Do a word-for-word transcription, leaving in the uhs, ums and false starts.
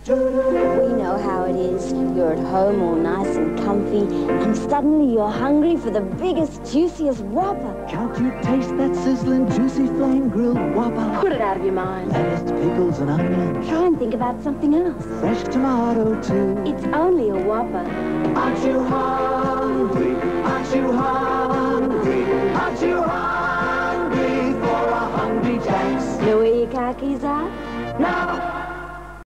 We know how it is. You're at home all nice and comfy, and suddenly you're hungry for the biggest, juiciest Whopper. Can't you taste that sizzling, juicy, flame-grilled Whopper? Put it out of your mind. Lettuce, pickles, and onions. Try and think about something else. Fresh tomato, too. It's only a Whopper. Aren't you hungry? Aren't you hungry?